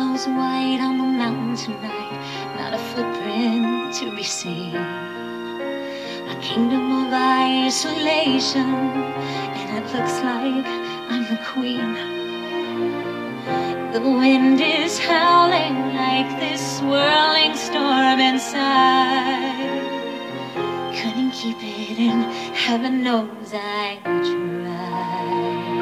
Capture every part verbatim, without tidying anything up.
billows white on the mountain tonight, not a footprint to be seen. A kingdom of isolation, and it looks like I'm the queen. The wind is howling like this swirling storm inside. Couldn't keep it in, heaven knows I tried.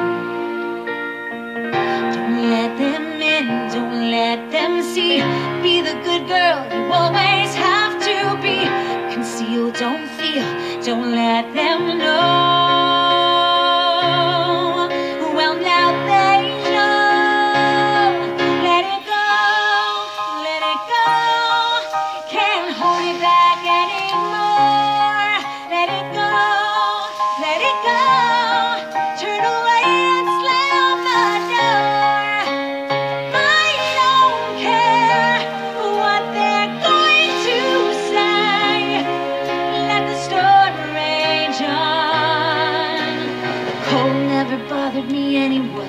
Don't let them in, don't let them see. Be the good girl you always have to be. Conceal, don't feel, don't let them know. Well, now they know. Let it go, let it go. Can't hold it back anymore. Let it go, let it go. Turn away and slam the door. I don't care what they're going to say. Let the storm rage on. The cold never bothered me anyway.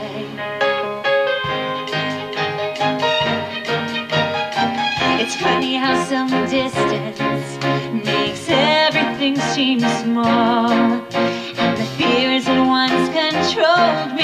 It's funny how some distance makes everything seem small, and the fears that once controlled me